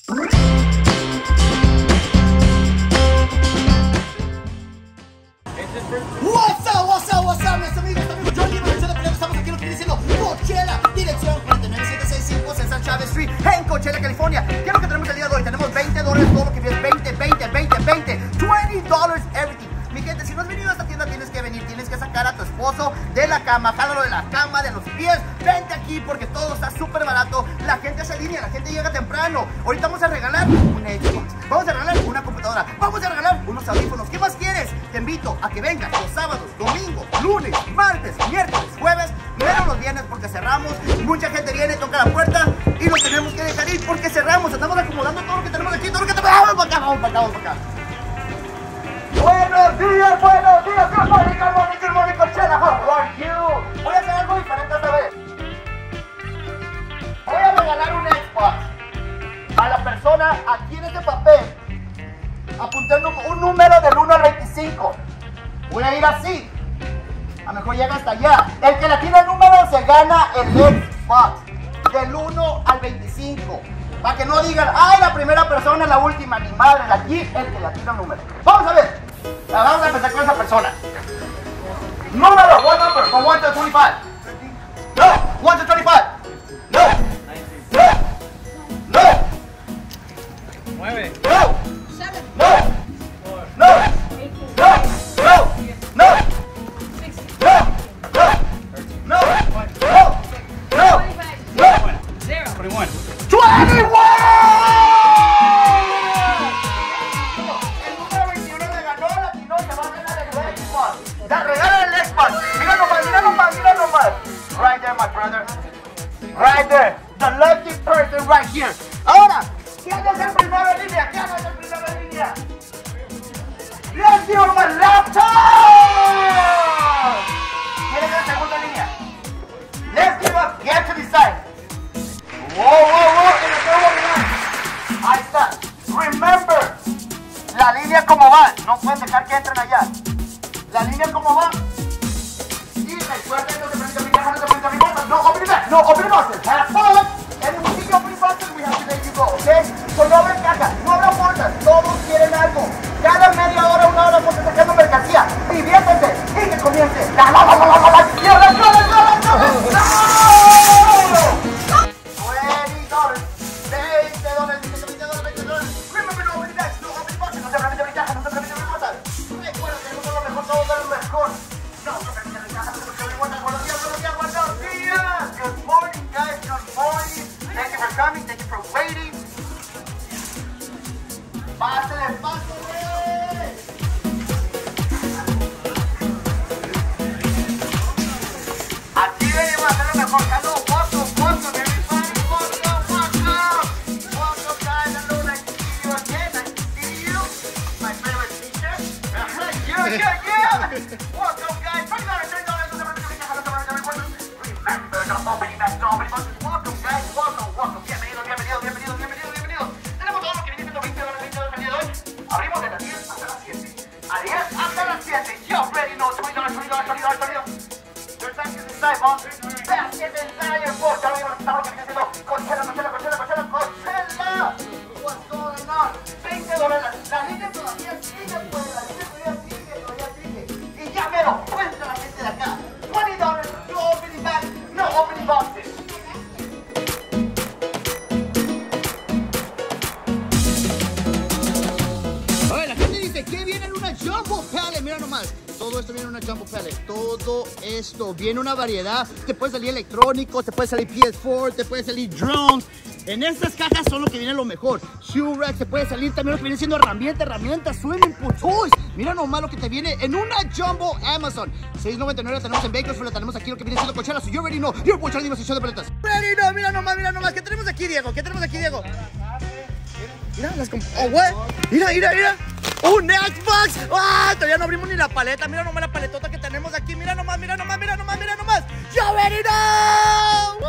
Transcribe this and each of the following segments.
What's up, mis amigos? Yo y Coachella Pelea, estamos aquí en lo que viene siendo Coachella, dirección 49765 César Chávez Street, en Coachella, California. ¿Qué es lo que tenemos el día de hoy? Tenemos $20, todo lo que viene, $20, $20, everything. Mi gente, si no has venido a esta tienda, tienes que venir, tienes que sacar a tu esposo de la cama, jálalo de la cama, de los pies, vente aquí porque todo está súper barato, la gente se alinea, la gente llega temprano. Ahorita vamos a regalar un Xbox, vamos a regalar una computadora, vamos a regalar unos audífonos. ¿Qué más quieres? Te invito a que vengas los sábados, domingos, lunes, martes, miércoles, jueves, menos los viernes porque cerramos. Mucha gente viene, toca la puerta y nos tenemos que dejar ir porque cerramos. Estamos acomodando todo lo que tenemos aquí, todo lo que tenemos. Vamos para acá, vamos para acá, vamos para acá. Buenos días, good morning, Coachella, how are you? Voy a hacer algo diferente esta vez. Voy a regalar un Xbox a la persona aquí en este papel. Apunté un número del 1 al 25. Voy a ir así. A lo mejor llega hasta allá. El que le tiene el número se gana el Xbox del 1 al 25. Para que no digan, ay, la primera persona es la última, ni madre. Aquí el que le tiene el número. Vamos a ver. Vamos a empezar con esa persona. Número, one number, from 1 to 25. No, 1 to 25. No. No. No. 9. No. 7. No. 4. No. 8. No. No. No. 6. No. No. No. No. No. 0. 21. 21. El número 21 le ganó, latino y se va a ganar el Xbox. Ya regala el Xbox. Mira nomás, mira nomás, mira nomás. Right there, my brother. Right there. The lucky person right here. Ahora, ¿quién es el primero en línea? ¿Quién es el primero en línea? Let's give him a laptop. ¿Quién es el segundo en línea? Let's give up. Get to decide. Wow. En el nuevo lugar. Ahí está. Remember. La línea como va. No pueden dejar que entren allá. La línea como va. Y recuerden, no se permite abrir cajas, no se permite abrir bolsas. No open back. No open boxes. Have fun. And when we open boxes, we have to let you go, okay? So no abren cajas, no abran bolsas. Todos quieren algo. Cada media hora, una hora, vamos sacando mercancía. Diviértanse y que comience. ¡La! ¡Y ahora, ¡no! Thank you for waiting. Pásale. Aquí venimos a hacer lo mejor. Hello, welcome, everybody. Welcome, guys. Hello, nice to see you again. Nice to see you. My favorite teacher. Yeah. Welcome, guys. Remember the opening back, no opening boxes. Welcome, guys. Welcome. Bienvenidos. Tenemos todo lo que viene siendo $20 el día de hoy. Abrimos de las 10 hasta las 7. A 10 hasta las 7. You already know. $20. Your time to decide, mom. Best in the entire book. Ya lo estamos lo que viene siendo Coachella. What's going on? $20. La línea todavía sigue, pues. Y ya mero, cuenta la gente de acá. $20. No opening back, no opening boxes. ¿Qué viene en una Jumbo Pellet? Mira nomás, todo esto viene en una Jumbo Pellet. Todo esto viene una variedad. Te puede salir electrónico, te puede salir PS4, te puede salir drones. En estas cajas son lo que viene lo mejor. Shoe rack, te puede salir también lo que viene siendo herramientas, swimming pool toys. Mira nomás lo que te viene en una Jumbo Amazon. $6.99 la tenemos en Bakersfield, la tenemos aquí lo que viene siendo Coachella. So you already know, you're watching the sesión de paletas. Ready, no, mira nomás. ¿Qué tenemos aquí, Diego? Mira, mira. ¡Un Xbox! ¡Ah! Todavía no abrimos ni la paleta. Mira nomás la paletota que tenemos aquí. Mira nomás. ¡You already know!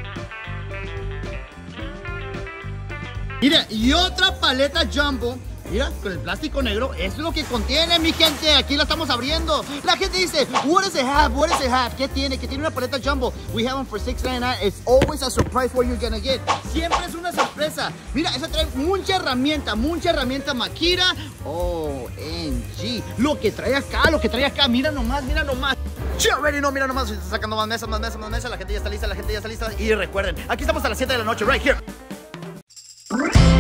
Mira, y otra paleta Jumbo Mira, con el plástico negro, eso es lo que contiene, mi gente. Aquí la estamos abriendo. La gente dice, what does it have? What does it have? ¿Qué tiene? Que tiene una paleta jumbo. We have them for $6.99. It's always a surprise what you're gonna get. Siempre es una sorpresa. Mira, eso trae mucha herramienta Makira. OMG. Lo que trae acá. Mira nomás. You already know, mira nomás, se está sacando más mesas. La gente ya está lista. Y recuerden, aquí estamos a las 7 de la noche, right here.